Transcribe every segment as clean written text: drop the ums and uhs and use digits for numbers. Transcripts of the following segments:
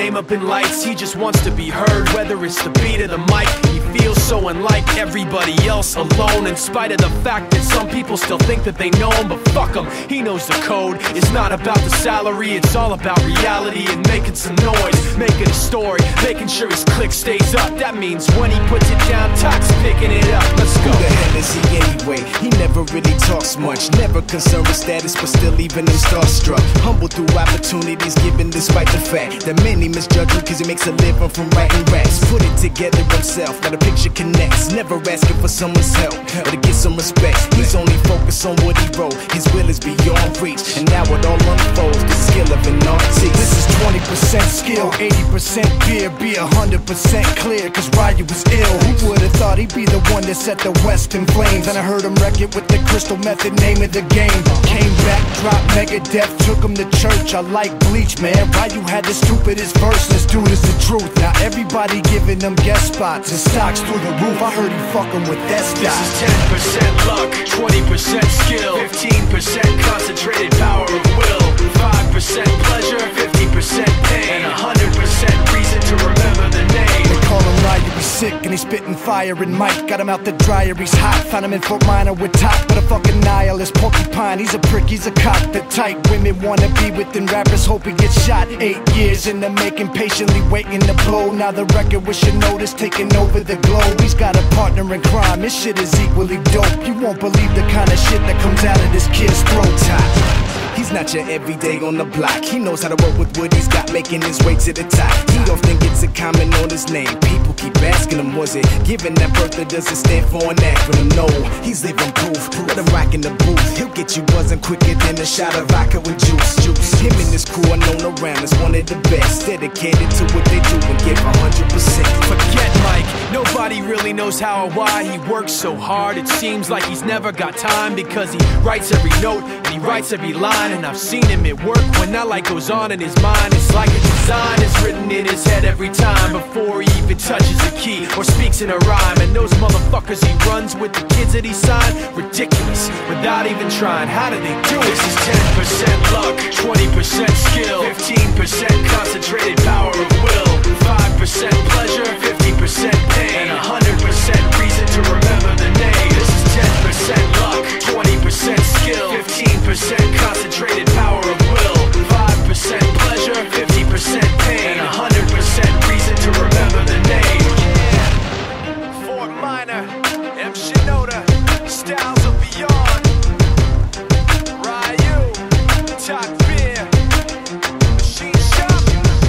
name up in lights. He just wants to be heard, whether it's the beat or the mic. He feels so unlike everybody else, alone, in spite of the fact that some people still think that they know him. But fuck him, he knows the code. It's not about the salary, it's all about reality and making some noise, making a story, making sure his click stays up. That means when he puts it down, Tox picking it up. Let's go. Who the hell is he anyway? He never really talks much, never concerned with status, but still even him starstruck. Humble through opportunities given despite the fact that many misjudge him cause he makes a living from writing raps. Put it together himself, now the picture connects. Never asking for someone's help or to get some respect. He's only focused on what he wrote. His will is beyond reach, and now it all unfolds, the skill of an artist. This is 20% skill, 80% fear. Be 100% clear, cause Ryu was ill. Who would've thought he'd be the one that set the West in flames? And I heard him wreck it with the Crystal Method, name of the game. Came back, dropped Megadeth, took him to church. I like Bleach, man. Ryu had the stupidest verse, this dude is the truth. Now everybody giving them guest spots and stocks through the roof. I heard he fucking with that stock. This is 10% luck, 20% skill, 15% concentrated power of will, 5% pleasure, 50% pain, and 100% reason to remember the name. They call him Ryu, he's sick and he's spitting fire. And Mike got him out the dryer, he's hot. Found him in Fort Minor with top, but a fucking nihilist porcupine. He's a prick, he's a cock. The type women wanna be within, rappers hope he gets shot. 8 years in the making, patiently waiting to blow. Now the record with your notice taking over the globe. He's got a partner in crime, this shit is equally dope. You won't believe the kind of shit that comes out of this kid's throat. He's not your everyday on the block. He knows how to work with what he's got, making his way to the top. He often gets a comment on his name. People keep asking him, was it given that birth or does it stand for an acronym? No, he's living proof. Let him rock in the booth. He'll get you buzzing quicker than a shot of vodka with juice. Him and his crew are known around as one of the best, dedicated to what they do and give 100%. Forget Mike, nobody really knows how or why he works so hard. It seems like he's never got time, because he writes every note and he writes every line. And I've seen him at work when that light goes on in his mind. It's like a design is written in his head every time, before he even touches a key or speaks in a rhyme. And those motherfuckers he runs with, the kids that he signed, ridiculous, without even trying. How do they do it? This is 10% luck, 20% skill, 15% concentrated power of will, 5% pleasure, 50% pain, and 100% reason to remember the name. This is 10% luck, 20% skill, 15% concentrated power of will, 5% pleasure, 50% pain, and 100% reason to remember the name. Yeah. Fort Minor, M. Shinoda, Styles of Beyond, Ryu, Talk Beer, Machine Shop.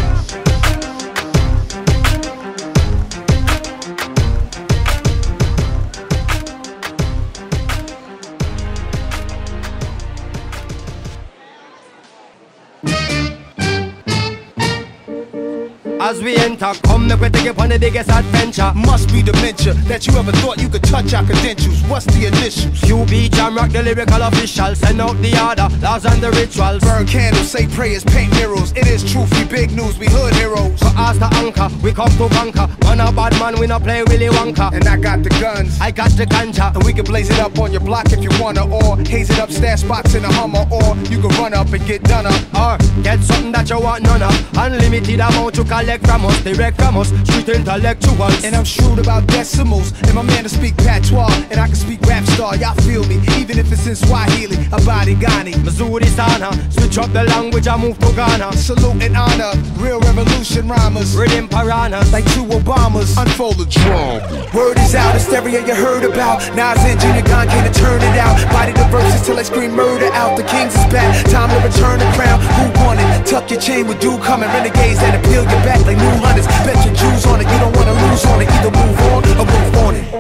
As we enter, come make we take you on the biggest adventure. Must be dementia that you ever thought you could touch our credentials. What's the initials? QB Jam Rock, the lyrical official. Send out the order, laws and the rituals. Burn candles, say prayers, paint murals. It is truth, we big news, we hood heroes. So as the anchor, we come to conquer. Man a bad man, we not play Willy Wonka. And I got the guns, I got the ganja. and we can blaze it up on your block if you wanna, or haze it up, stash spots in a Hummer, or you can run up and get done up. Or get something that you want none of. Unlimited amount to collect from us, direct from us, street intellectuals. And I'm shrewd about decimals, and my man to speak patois, and I can speak rap star, y'all feel me, even if it's in Swahili, Abadi Ghani, Missouri Sana, switch up the language and move to Ghana. Salute and honor, real revolution rhymers, Rhythm piranhas, like two Obamas, unfold the drum. Word is out, hysteria you heard about, Nas and Junior Gong came to turn it out, body the verses till I scream murder out, the kings is back, time to return the crown, who won it, tuck your chain with dew coming, renegades that appeal your back like new hunters, bet your Jews on it, you don't wanna lose on it, either move on or move on it.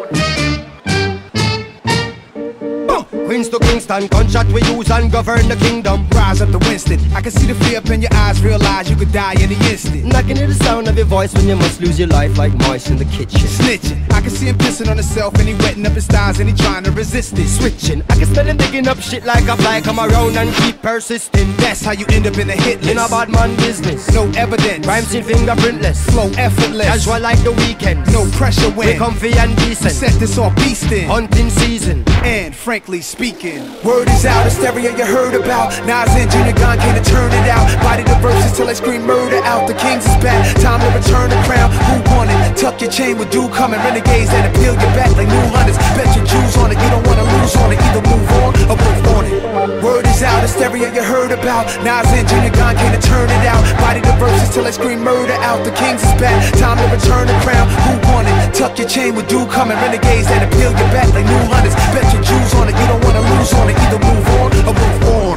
Queens to Kingston, contract we use and govern the kingdom. Rise up to Winston, I can see the fear up in your eyes, realize you could die in the instant. And I can hear the sound of your voice when you must lose your life like mice in the kitchen. Snitching, I can see him pissing on himself and he wetting up his thighs and he trying to resist it. Switching, I can smell him digging up shit like a fly, come around and keep persisting. That's how you end up in the hit list. In a bad man business, no evidence, rhymes in fingerprintless, flow effortless, casual like the weekend, no pressure when we comfy and decent. Set this off beastin', hunting season, and frankly always speaking. Word is out, hysteria you heard about. Nas and Junior Gong came to turn it out. Body the verses till I scream murder out. The Kings is back, time to return the crown. Who won it? Tuck your chain with dew coming. Renegades that appeal your back like new hunters. Bet your Jews on it, you don't wanna lose on it. Either move on or move on it. Word is out, hysteria you heard about. Nas and Junior Gong came to turn it out. Body the verses till I scream murder out. The Kings is back, time to return the crown. Who won it? Tuck your chain with dew coming. Renegades that appeal your back like new hunters. Bet your Jews on it, you don't wanna lose on it. Either move on or move on.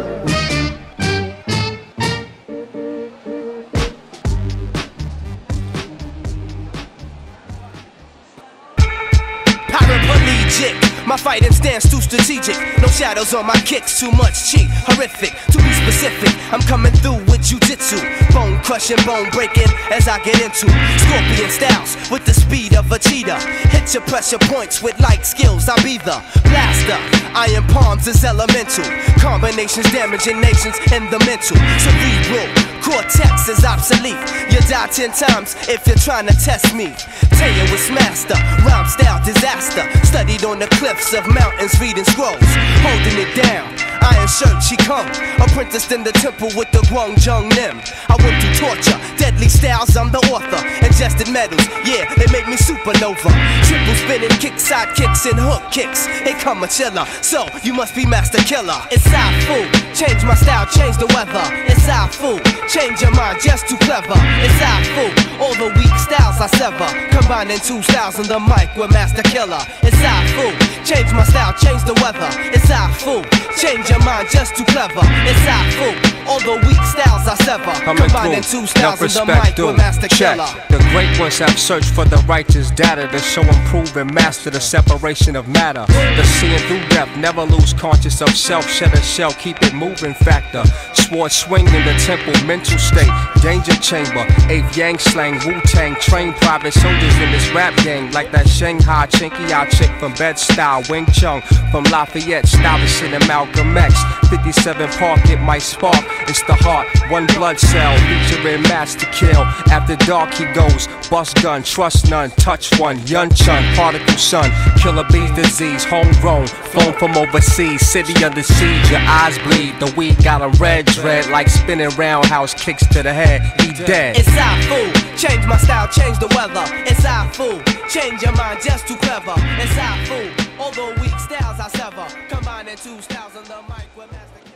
Paraplegic, my fighting stance too strategic. No shadows on my kicks, too much cheat. Horrific, to be specific, I'm coming through with jujitsu. Bone crushing, bone breaking as I get into scorpion styles with the speed of a cheetah. Hit your pressure points with light skills, I'll be the blaster. Iron palms is elemental. Combinations damaging nations in the mental. Cerebral cortex is obsolete. You die 10 times if you're trying to test me. Taya was master, rhyme style disaster. Studied on the cliffs of mountains reading scrolls. Holding it down, iron shirt she come. Apprenticed in the temple with the Guangzhou Nim. I went through torture, deadly styles, I'm the author. Ingested metals, yeah, they make me supernova. Triple spinning, kick side kicks and hook kicks. They come a chiller, so you must be master killer. It's Fu, change my style, change the weather. It's Fu, change your mind, just too clever. It's Fu, all the weak styles I sever. Combining two styles in the mic with master killer. It's Fu, change my style, change the weather. It's Fu, change your mind, just too clever. It's Fu, all the weak styles I sever. Combining two styles in the mic with master killer. The great ones have searched for the righteous data to show, improve, and master the separation of matter. The seeing through depth, never lose conscious of self. Shed a shell, keep it moving factor. Sword swing in the temple, mental state. Danger chamber, 8th Yang slang, Wu-Tang. Trained private soldiers in this rap gang. Like that Shanghai Chinky out chick from Bed-Stuy. Wing Chun from Lafayette, Stuyvesant and Malcolm X. 57 Park, it might spark. It's the heart, one blood cell. Featuring Master Kill. After dark he goes, bust gun, trust none, touch one. Yun Chun, particle sun, killer bees disease. Homegrown, flown from overseas. City under siege, your eyes bleed. The weed got a red dread like spinning roundhouse kicks to the head. He dead. It's Fu, change my style, change the weather. It's Fu, change your mind, just too clever. It's Fu, all the weak styles I sever. Combining two styles on the mic with master.